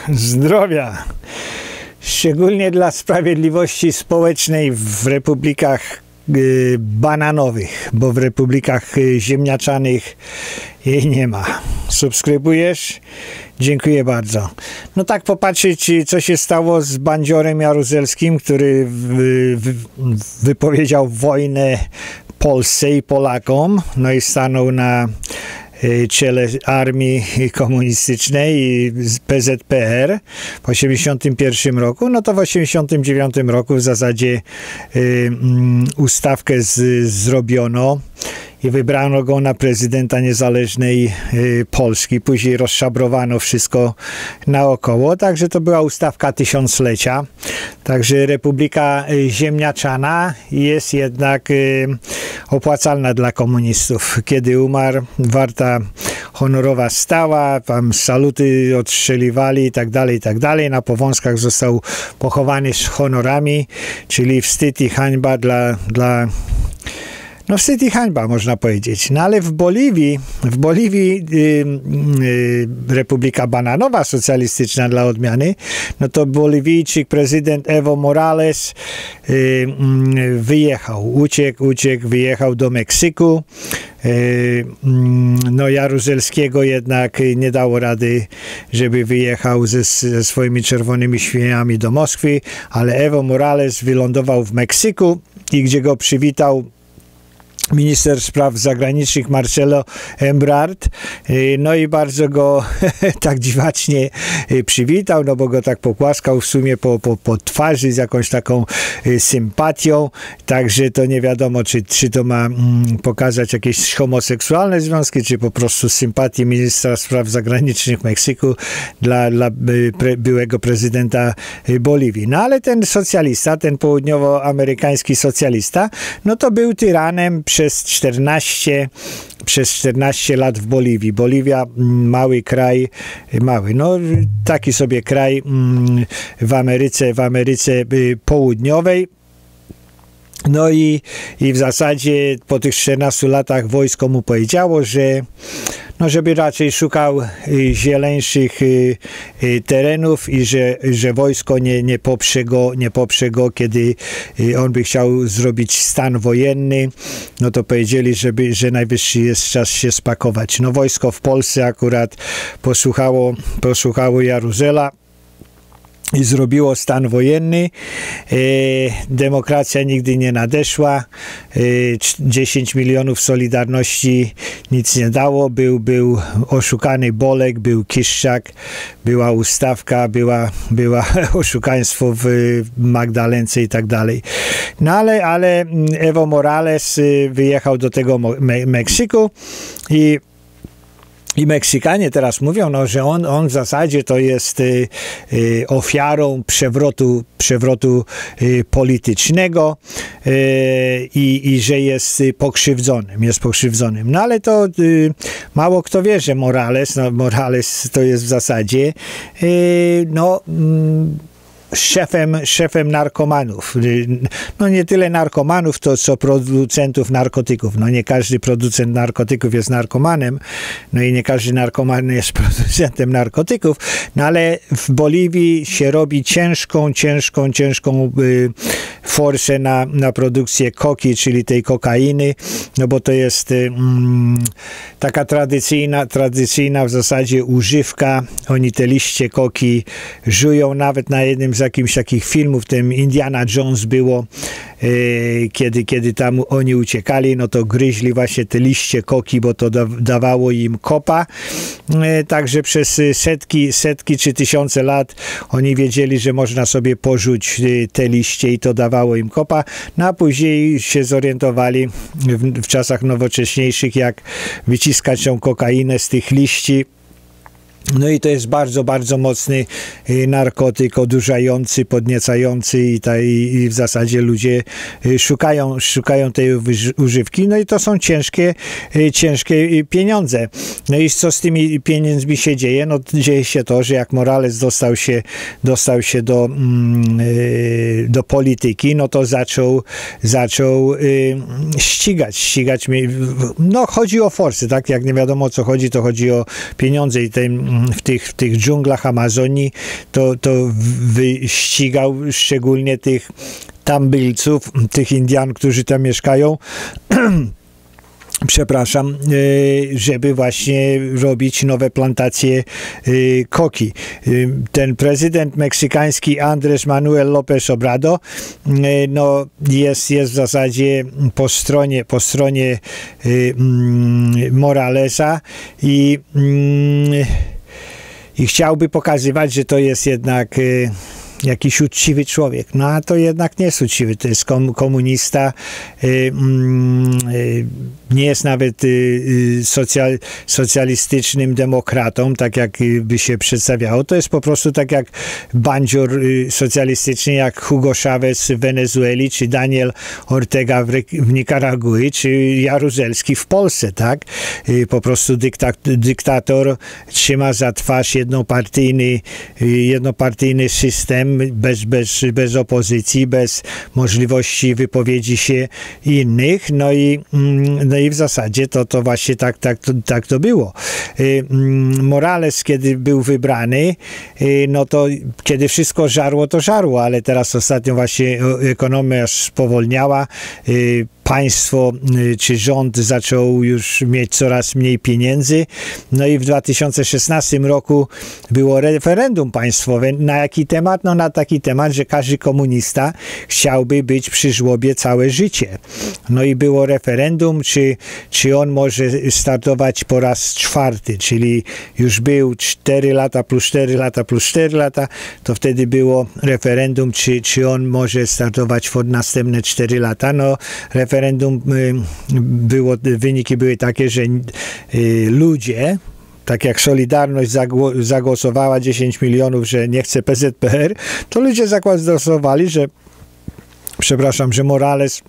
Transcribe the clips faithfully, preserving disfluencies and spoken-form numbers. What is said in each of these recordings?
zdrowia, szczególnie dla sprawiedliwości społecznej w republikach y, bananowych, bo w republikach y, ziemniaczanych jej nie ma. Subskrybujesz? Dziękuję bardzo. No tak popatrzeć, co się stało z bandziorem jaruzelskim, który wy, wy, wypowiedział wojnę Polsce i Polakom, no i stanął na czele armii komunistycznej i P Z P R w osiemdziesiątym pierwszym roku, no to w osiemdziesiątym dziewiątym roku w zasadzie y, ustawkę z, zrobiono i wybrano go na prezydenta niezależnej y, Polski. Później rozszabrowano wszystko naokoło, także to była ustawka tysiąclecia. Także Republika Ziemniaczana jest jednak y, opłacalna dla komunistów. Kiedy umarł, warta honorowa stała, tam saluty odstrzeliwali i tak dalej, i tak dalej. Na Powązkach został pochowany z honorami, czyli wstyd i hańba dla, dla No wstyd i hańba, można powiedzieć. No ale w Boliwii, w Boliwii y, y, Republika Bananowa Socjalistyczna dla odmiany, no to Boliwijczyk, prezydent Evo Morales y, y, wyjechał, uciekł, uciekł, wyjechał do Meksyku. Y, no Jaruzelskiego jednak nie dało rady, żeby wyjechał ze, ze swoimi czerwonymi świniami do Moskwy, ale Evo Morales wylądował w Meksyku i gdzie go przywitał minister spraw zagranicznych Marcelo Ebrard, no i bardzo go tak dziwacznie przywitał, no bo go tak pogłaskał w sumie po, po, po twarzy z jakąś taką sympatią, także to nie wiadomo, czy, czy to ma mm, pokazać jakieś homoseksualne związki, czy po prostu sympatię ministra spraw zagranicznych Meksyku dla, dla pre, byłego prezydenta Boliwii. No ale ten socjalista, ten południowoamerykański socjalista, no to był tyranem przez czternaście, przez czternaście lat w Boliwii. Boliwia, mały kraj, mały, no taki sobie kraj w Ameryce, w Ameryce Południowej. No i, i w zasadzie po tych czternastu latach wojsko mu powiedziało, że no żeby raczej szukał y, zieleńszych y, y, terenów i że, że wojsko nie, nie, poprze go, nie poprze go, kiedy y, on by chciał zrobić stan wojenny, no to powiedzieli, żeby, że najwyższy jest czas się spakować. No wojsko w Polsce akurat posłuchało, posłuchało Jaruzela i zrobiło stan wojenny. E, demokracja nigdy nie nadeszła. E, dziesięć milionów Solidarności nic nie dało. Był, był oszukany Bolek, był Kiszczak, była ustawka, była, była oszukaństwo w Magdalence i tak dalej. No ale, ale Evo Morales wyjechał do tego Me Meksyku i I Meksykanie teraz mówią, no, że on, on w zasadzie to jest y, y, ofiarą przewrotu, przewrotu y, politycznego y, i, i że jest pokrzywdzonym, jest pokrzywdzonym. No ale to y, mało kto wie, że Morales, no Morales to jest w zasadzie y, no y, Szefem, szefem narkomanów. No nie tyle narkomanów, to co producentów narkotyków. No nie każdy producent narkotyków jest narkomanem, no i nie każdy narkoman jest producentem narkotyków, no ale w Boliwii się robi ciężką, ciężką, ciężką y, forsę na, na produkcję koki, czyli tej kokainy, no bo to jest y, mm, taka tradycyjna, tradycyjna w zasadzie używka. Oni te liście koki żują, nawet na jednym z jakimś takich filmów, tym Indiana Jones było, e, kiedy, kiedy tam oni uciekali, no to gryźli właśnie te liście koki, bo to da, dawało im kopa. E, także przez setki, setki czy tysiące lat oni wiedzieli, że można sobie porzuć e, te liście i to dawało im kopa. No a później się zorientowali w, w czasach nowocześniejszych, jak wyciskać tą kokainę z tych liści. No i to jest bardzo, bardzo mocny y, narkotyk, odurzający, podniecający i, ta, i, i w zasadzie ludzie y, szukają, szukają tej używki. No i to są ciężkie, y, ciężkie pieniądze. No i co z tymi pieniędzmi się dzieje? No dzieje się to, że jak Morales dostał się, dostał się do, mm, y, do polityki, no to zaczął, zaczął y, ścigać, ścigać. No chodzi o forsy, tak? Jak nie wiadomo o co chodzi, to chodzi o pieniądze i ten w tych, w tych dżunglach Amazonii, to, to wyścigał szczególnie tych tambylców, tych Indian, którzy tam mieszkają, przepraszam, żeby właśnie robić nowe plantacje koki. Ten prezydent meksykański Andrés Manuel López Obrador no, jest, jest w zasadzie po stronie, po stronie Moralesa i, i chciałby pokazywać, że to jest jednak jakiś uczciwy człowiek. No a to jednak nie jest uczciwy, to jest komunista, y, y, nie jest nawet y, socjal, socjalistycznym demokratą, tak jak by się przedstawiało. To jest po prostu tak jak bandzior y, socjalistyczny, jak Hugo Chavez w Wenezueli, czy Daniel Ortega w, w Nikaragui, czy Jaruzelski w Polsce, tak? Y, po prostu dykta, dyktator trzyma za twarz jednopartyjny, y, jednopartyjny system, Bez, bez, bez opozycji, bez możliwości wypowiedzi się innych, no i, no i w zasadzie to, to właśnie tak, tak, to, tak to było. Morales, kiedy był wybrany, no to kiedy wszystko żarło, to żarło, ale teraz ostatnio właśnie ekonomia spowolniała, państwo czy rząd zaczął już mieć coraz mniej pieniędzy. No i w dwa tysiące szesnastym roku było referendum państwowe. Na jaki temat? No na taki temat, że każdy komunista chciałby być przy żłobie całe życie. No i było referendum, czy, czy on może startować po raz czwarty, czyli już był cztery lata plus cztery lata plus cztery lata, to wtedy było referendum, czy, czy on może startować w następne cztery lata. No referendum było, wyniki były takie, że ludzie, tak jak Solidarność zagłosowała dziesięć milionów, że nie chce P Z P R, to ludzie zagłosowali, że przepraszam, że Morales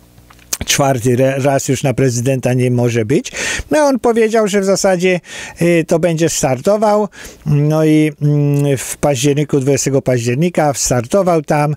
czwarty raz już na prezydenta nie może być. No on powiedział, że w zasadzie y, to będzie startował. No i y, w październiku, dwudziestego października startował tam.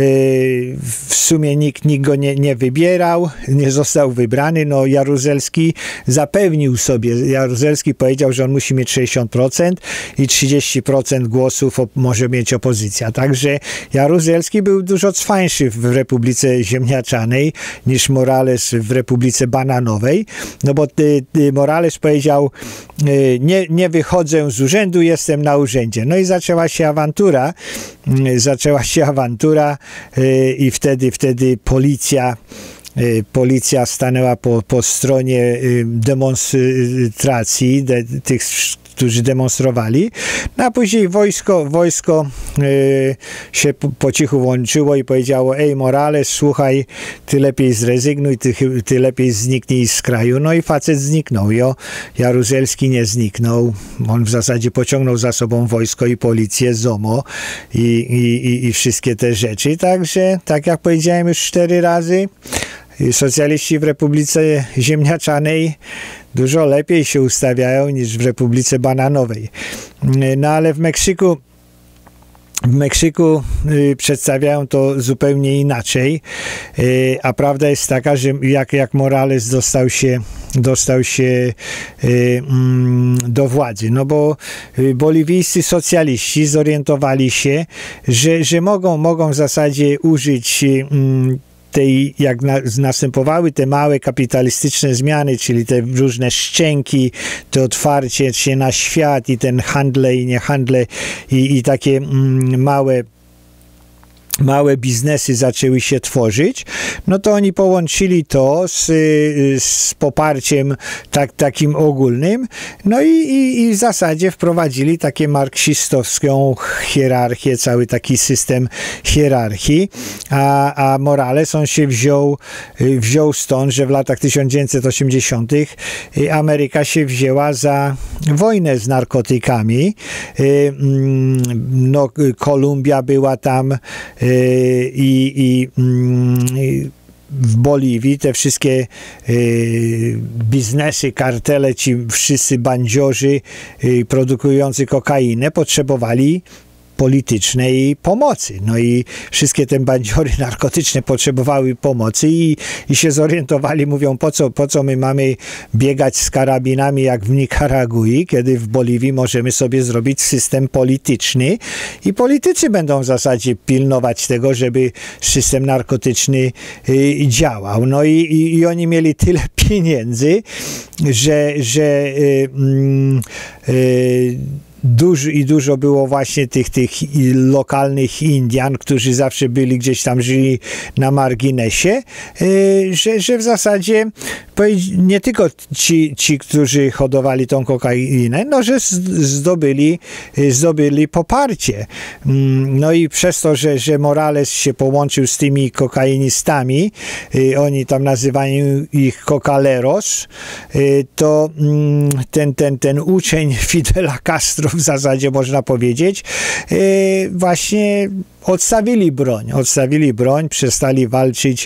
Y, w sumie nikt, nikt go nie, nie wybierał, nie został wybrany. No Jaruzelski zapewnił sobie, Jaruzelski powiedział, że on musi mieć sześćdziesiąt procent i trzydzieści procent głosów może mieć opozycja. Także Jaruzelski był dużo cwańszy w Republice Ziemniaczanej niż Morales w Republice Bananowej, no bo ty, ty Morales powiedział, nie, nie wychodzę z urzędu, jestem na urzędzie. No i zaczęła się awantura, zaczęła się awantura i wtedy, wtedy policja Policja stanęła po, po stronie demonstracji, de, tych, którzy demonstrowali, no a później wojsko, wojsko y, się po, po cichu włączyło i powiedziało: ej Morales, słuchaj, ty lepiej zrezygnuj, ty, ty lepiej zniknij z kraju. No i facet zniknął. Jo, Jaruzelski nie zniknął. On w zasadzie pociągnął za sobą wojsko i policję, ZOMO i, i, i, i wszystkie te rzeczy. Także, tak jak powiedziałem już cztery razy, socjaliści w Republice Ziemniaczanej dużo lepiej się ustawiają niż w Republice Bananowej. No ale w Meksyku w Meksyku y, przedstawiają to zupełnie inaczej, y, a prawda jest taka, że jak, jak Morales dostał się, dostał się y, mm, do władzy, no bo y, boliwijscy socjaliści zorientowali się, że, że mogą, mogą w zasadzie użyć y, tej, jak na, następowały te małe kapitalistyczne zmiany, czyli te różne szczęki, to otwarcie się na świat i ten handle i niehandle i, i takie mm, małe małe biznesy zaczęły się tworzyć, no to oni połączyli to z, z poparciem tak, takim ogólnym, no i, i, i w zasadzie wprowadzili takie marksistowską hierarchię, cały taki system hierarchii, a, a Morales on się wziął, wziął stąd, że w latach tysiąc dziewięćset osiemdziesiątych Ameryka się wzięła za wojnę z narkotykami. No, Kolumbia była tam i, i, i w Boliwii te wszystkie y, biznesy, kartele, ci wszyscy bandziorzy y, produkujący kokainę potrzebowali politycznej pomocy. No i wszystkie te bandziory narkotyczne potrzebowały pomocy i, i się zorientowali, mówią, po co, po co my mamy biegać z karabinami jak w Nikaragui, kiedy w Boliwii możemy sobie zrobić system polityczny i politycy będą w zasadzie pilnować tego, żeby system narkotyczny y, działał. No i, i, i oni mieli tyle pieniędzy, że, że y, y, Dużo i dużo było właśnie tych, tych lokalnych Indian, którzy zawsze byli gdzieś tam, żyli na marginesie, że, że w zasadzie nie tylko ci, ci, którzy hodowali tą kokainę, no, że zdobyli, zdobyli poparcie. No i przez to, że, że Morales się połączył z tymi kokainistami, oni tam nazywają ich kokaleros, to ten, ten, ten uczeń Fidela Castro, w zasadzie można powiedzieć, właśnie odstawili broń, odstawili broń, przestali walczyć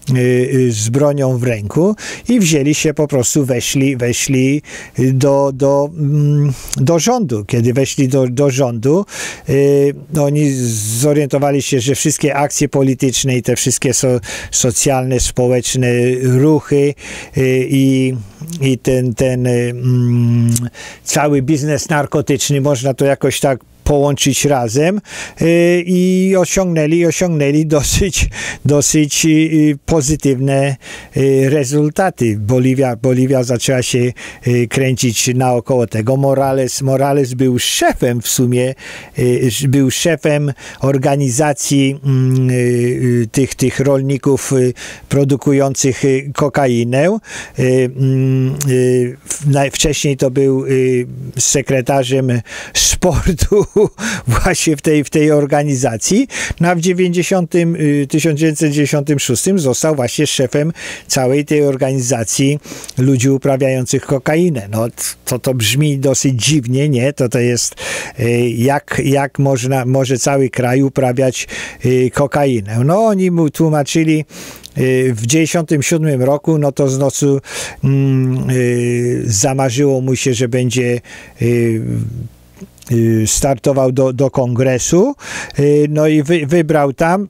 z bronią w ręku i wzięli się po prostu, weszli, weszli do, do, do rządu. Kiedy weszli do, do rządu, oni zorientowali się, że wszystkie akcje polityczne i te wszystkie so, socjalne, społeczne ruchy i, i ten, ten mm, cały biznes narkotyczny, można to jakoś tak połączyć razem y, i osiągnęli, osiągnęli dosyć, dosyć y, pozytywne y, rezultaty. Boliwia, Boliwia zaczęła się y, kręcić naokoło tego. Morales, Morales był szefem w sumie, y, był szefem organizacji y, y, tych, tych rolników y, produkujących y, kokainę. Y, y, Wcześniej to był y, sekretarzem sportu właśnie w tej, w tej organizacji, no a w tysiąc dziewięćset dziewięćdziesiątym szóstym został właśnie szefem całej tej organizacji ludzi uprawiających kokainę. No to, to brzmi dosyć dziwnie, nie? To to jest jak, jak można, może cały kraj uprawiać kokainę. No oni mu tłumaczyli w dziewięćdziesiątym siódmym roku, no to z nocy mm, y, zamarzyło mu się, że będzie y, startował do, do kongresu, no i wy, wybrał tam.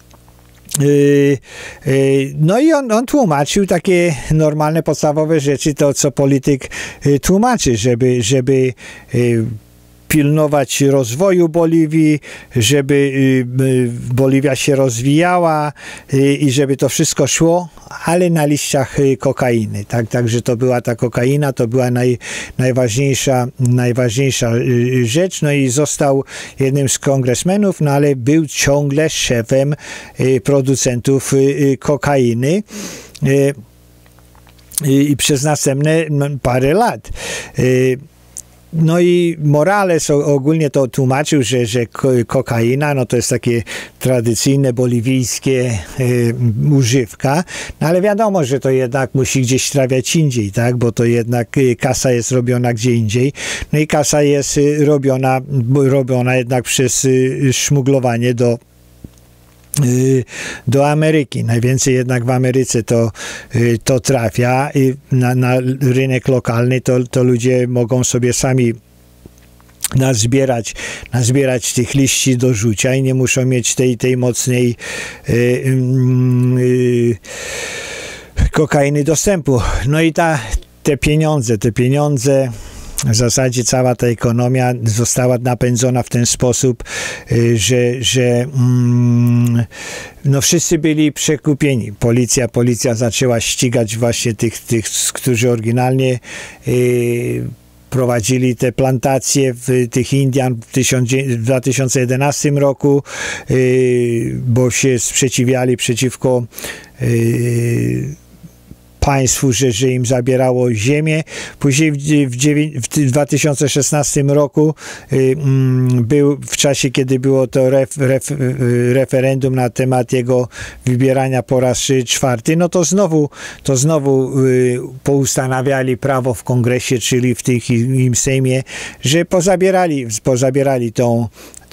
No i on, on tłumaczył takie normalne, podstawowe rzeczy, to co polityk tłumaczy, żeby, żeby pilnować rozwoju Boliwii, żeby Boliwia się rozwijała i żeby to wszystko szło, ale na liściach kokainy. Tak, także to była ta kokaina, to była naj, najważniejsza, najważniejsza rzecz. No i został jednym z kongresmenów, no ale był ciągle szefem producentów kokainy i przez następne parę lat. No i Morales ogólnie to tłumaczył, że, że kokaina, no to jest takie tradycyjne boliwijskie y, używka, no ale wiadomo, że to jednak musi gdzieś trafiać indziej, tak, bo to jednak y, kasa jest robiona gdzie indziej, no i kasa jest y, robiona, robiona jednak przez y, szmuglowanie do do Ameryki. Najwięcej jednak w Ameryce to, to trafia i na, na rynek lokalny to, to ludzie mogą sobie sami nazbierać, nazbierać tych liści do rzucia i nie muszą mieć tej, tej mocnej y, y, kokainy dostępu. No i ta, te pieniądze, te pieniądze w zasadzie cała ta ekonomia została napędzona w ten sposób, że, że mm, no wszyscy byli przekupieni. Policja, policja zaczęła ścigać właśnie tych, tych którzy oryginalnie y, prowadzili te plantacje w tych Indian w dwa tysiące jedenastym roku, y, bo się sprzeciwiali przeciwko y, państwu, że, że im zabierało ziemię. Później w, w, w dwa tysiące szesnastym roku y, był w czasie, kiedy było to ref, ref, referendum na temat jego wybierania po raz czwarty, no to znowu, to znowu y, poustanawiali prawo w kongresie, czyli w tych im Sejmie, że pozabierali, pozabierali tą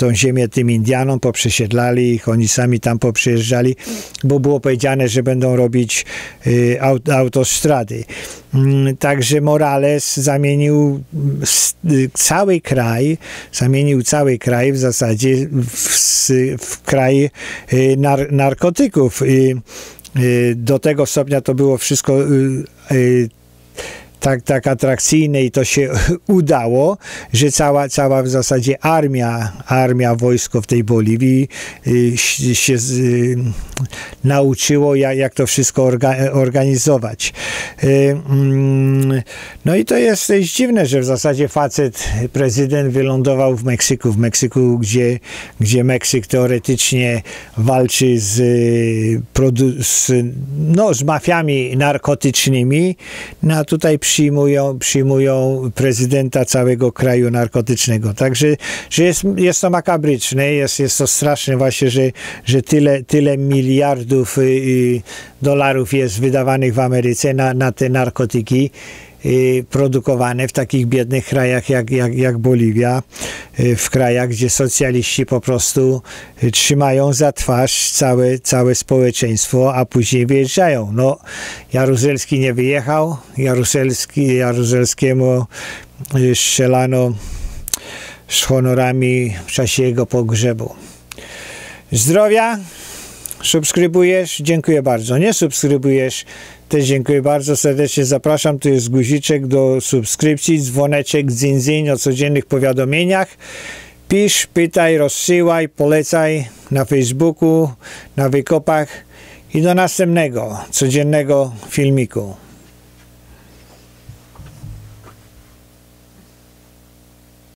tą ziemię tym Indianom, poprzesiedlali ich, oni sami tam poprzejeżdżali, bo było powiedziane, że będą robić y, aut, autostrady. Y, także Morales zamienił y, cały kraj, zamienił cały kraj w zasadzie w, w kraj y, nar, narkotyków. Y, y, do tego stopnia to było wszystko y, y, tak, tak atrakcyjne i to się udało, że cała, cała w zasadzie armia, armia, wojsko w tej Boliwii y, się y, nauczyło, jak, jak to wszystko orga, organizować. Y, y, no i to jest, to jest dziwne, że w zasadzie facet, prezydent wylądował w Meksyku, w Meksyku, gdzie, gdzie Meksyk teoretycznie walczy z, z, no, z mafiami narkotycznymi, no a tutaj Przyjmują, przyjmują prezydenta całego kraju narkotycznego. Także że jest, jest to makabryczne, jest, jest to straszne właśnie, że, że tyle, tyle miliardów y, y, dolarów jest wydawanych w Ameryce na, na te narkotyki y, produkowane w takich biednych krajach jak, jak, jak Boliwia, y, w krajach, gdzie socjaliści po prostu y, trzymają za twarz całe, całe społeczeństwo, a później wyjeżdżają. No, Jaruzelski nie wyjechał, Jaruzelski, Jaruzelskiemu y, strzelano z honorami w czasie jego pogrzebu. Zdrowia, subskrybujesz? Dziękuję bardzo. Nie subskrybujesz? Też dziękuję bardzo serdecznie. Zapraszam. Tu jest guziczek do subskrypcji, dzwoneczek, dzin, dzin o codziennych powiadomieniach. Pisz, pytaj, rozsyłaj, polecaj na Facebooku, na Wykopach i do następnego codziennego filmiku.